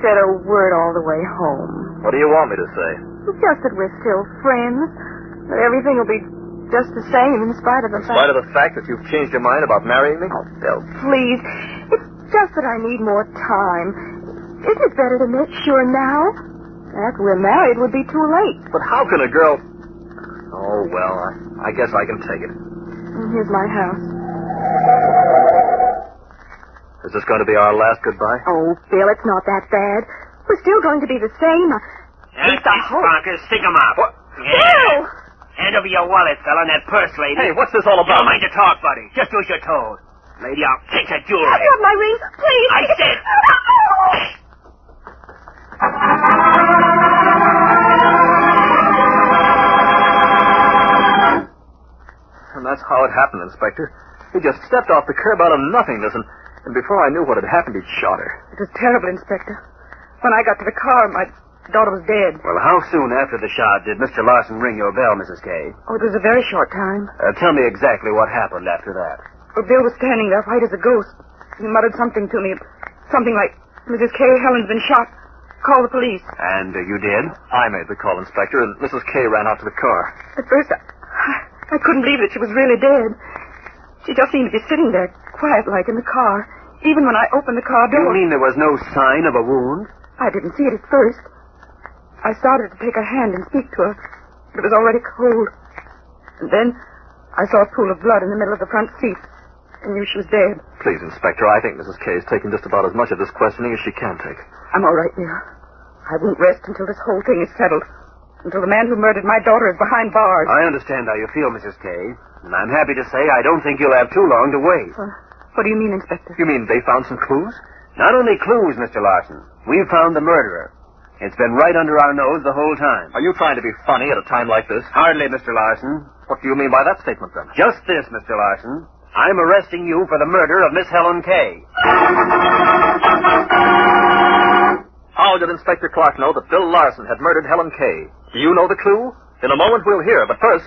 said a word all the way home. What do you want me to say? Just that we're still friends. That everything will be just the same in spite of the fact... In spite of the fact that you've changed your mind about marrying me? Oh, Bill, please. It's just that I need more time. Isn't it better to make sure now? After we're married, it would be too late. But how can a girl... Oh, well, I guess I can take it. And here's my house. Is this going to be our last goodbye? Oh, Bill, it's not that bad. We're still going to be the same. At least I hope. Parker, stick 'em up. What? Yeah. Bill! Hand over your wallet, fella, and that purse, lady. Hey, what's this all about? Don't mind to talk, buddy. Just do as you're told. Lady, I'll take that jewelry. Have you have my ring? Please. I said... And that's how it happened, Inspector. He just stepped off the curb out of nothingness, and before I knew what had happened, he'd shot her. It was terrible, Inspector. When I got to the car, my daughter was dead. Well, how soon after the shot did Mr. Larson ring your bell, Mrs. Kay? Oh, it was a very short time. Tell me exactly what happened after that. Well, Bill was standing there white as a ghost. He muttered something to me. Something like, Mrs. Kay, Helen's been shot. Call the police. And you did? I made the call, Inspector, and Mrs. Kay ran out to the car. At first, I couldn't believe that she was really dead. She just seemed to be sitting there, quiet-like in the car, even when I opened the car door. You mean there was no sign of a wound? I didn't see it at first. I started to take her hand and speak to her, but it was already cold. And then I saw a pool of blood in the middle of the front seat and knew she was dead. Please, Inspector, I think Mrs. Kay has taken just about as much of this questioning as she can take. I'm all right, dear. I won't rest until this whole thing is settled. Until the man who murdered my daughter is behind bars. I understand how you feel, Mrs. Kay. And I'm happy to say I don't think you'll have too long to wait. What do you mean, Inspector? You mean they found some clues? Not only clues, Mr. Larson. We've found the murderer. It's been right under our nose the whole time. Are you trying to be funny at a time like this? Hardly, Mr. Larson. What do you mean by that statement, then? Just this, Mr. Larson. I'm arresting you for the murder of Miss Helen Kay. How did Inspector Clark know that Bill Larson had murdered Helen Kay? Do you know the clue? In a moment we'll hear, but first...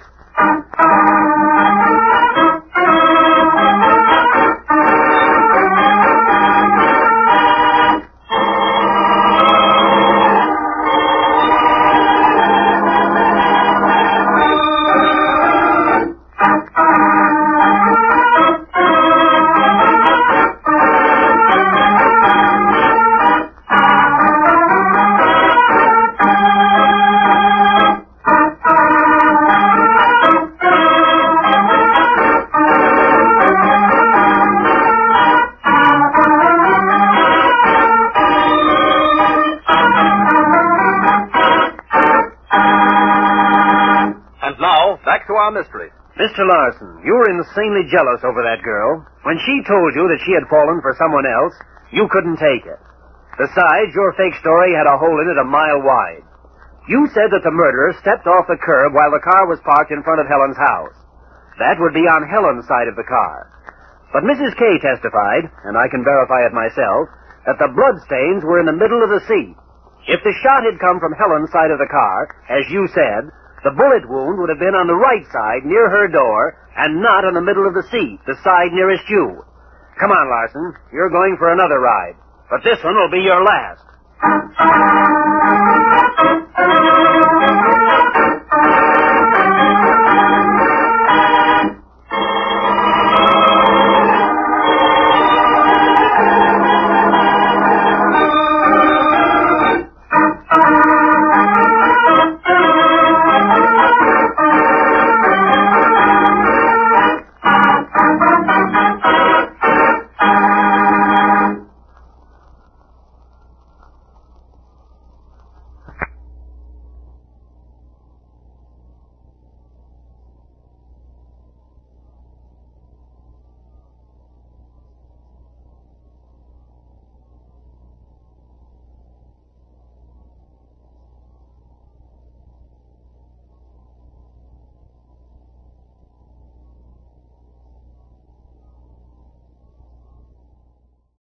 mystery. Mr. Larson, you were insanely jealous over that girl. When she told you that she had fallen for someone else, you couldn't take it. Besides, your fake story had a hole in it a mile wide. You said that the murderer stepped off the curb while the car was parked in front of Helen's house. That would be on Helen's side of the car. But Mrs. Kay testified, and I can verify it myself, that the bloodstains were in the middle of the seat. If the shot had come from Helen's side of the car, as you said, the bullet wound would have been on the right side, near her door, and not on the middle of the seat, the side nearest you. Come on, Larson. You're going for another ride. But this one will be your last.